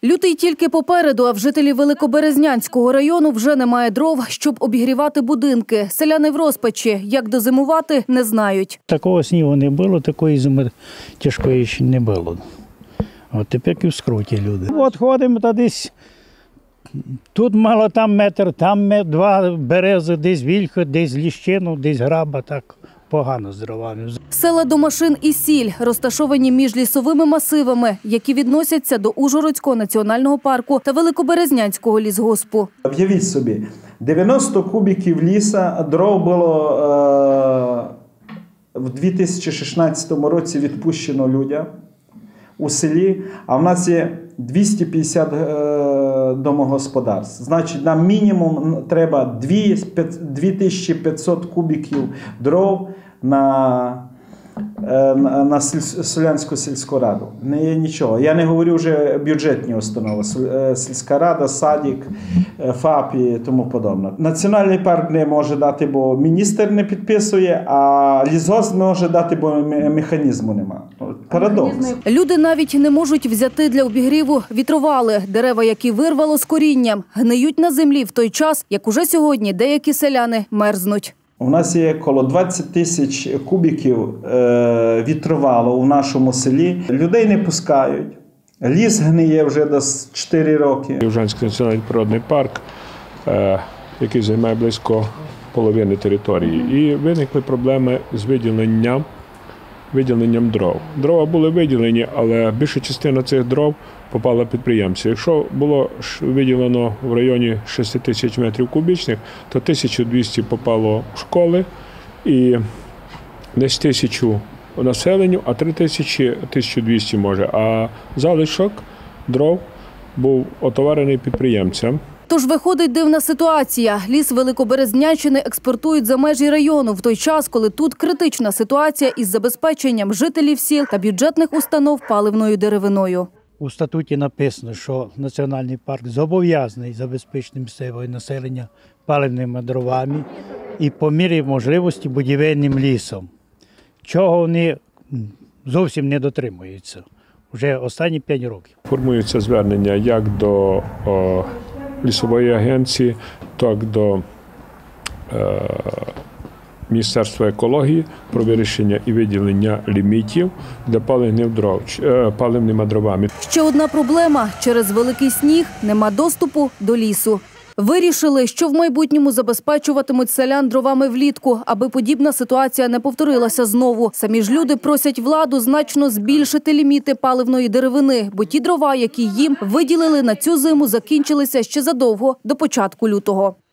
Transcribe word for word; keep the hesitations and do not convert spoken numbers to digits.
Лютий тільки попереду, а в жителів Великоберезнянського району вже немає дров, щоб обігрівати будинки. Селяни в розпачі. Як дозимувати, не знають. Такого снігу не було, такої зими тяжкої ще не було. От тепер і в скруті люди. От ходимо та десь, тут мало, там метр, там метр, два берези, десь вільха, десь ліщину, десь граба, так погано з дровами. Села Домашин і Сіль розташовані між лісовими масивами, які відносяться до Ужгородського національного парку та Великоберезнянського лісгоспу. Уявіть собі, дев'яносто кубиків ліса дров було е, в дві тисячі шістнадцятому році відпущено людям у селі, а в нас є двісті п'ятдесят е, домогосподарств. Значить, нам мінімум треба дві тисячі п'ятсот кубиків дров на, е, на, на селянську сільську раду. Не є нічого. Я не говорю вже бюджетні установи. Сільська рада, садик, ФАП і тому подобне. Національний парк не може дати, бо міністр не підписує, а лісгосп не може дати, бо механізму немає. Парадокс. Люди навіть не можуть взяти для обігріву вітровали. Дерева, які вирвало з корінням, гниють на землі в той час, як уже сьогодні деякі селяни мерзнуть. У нас є коло двадцять тисяч кубиків е, вітровало у нашому селі. Людей не пускають. Ліс гниє вже десь чотири роки. Ужгородський національний природний парк, е, який займає близько половини території. І виникли проблеми з виділенням, виділенням дров. Дрова були виділені, але більша частина цих дров попала підприємцю. Якщо було виділено в районі шість тисяч метрів кубічних, то тисяча двісті попало в школи і десь тисячу населенню, а три тисячі – тисяча двісті може. А залишок дров був отоварений підприємцям. Тож виходить дивна ситуація. Ліс Великоберезнянщини експортують за межі району в той час, коли тут критична ситуація із забезпеченням жителів сіл та бюджетних установ паливною деревиною. У статуті написано, що національний парк зобов'язаний забезпечити місцеве населення паливними дровами і по мірі можливості будівельним лісом, чого вони зовсім не дотримуються вже останні п'ять років. Формуються звернення як до о, лісової агенції, так до е, Міністерства екології про вирішення і виділення лімітів для паливних дров, е, паливними дровами. Ще одна проблема – через великий сніг нема доступу до лісу. Вирішили, що в майбутньому забезпечуватимуть селян дровами влітку, аби подібна ситуація не повторилася знову. Самі ж люди просять владу значно збільшити ліміти паливної деревини, бо ті дрова, які їм виділили на цю зиму, закінчилися ще задовго до початку лютого.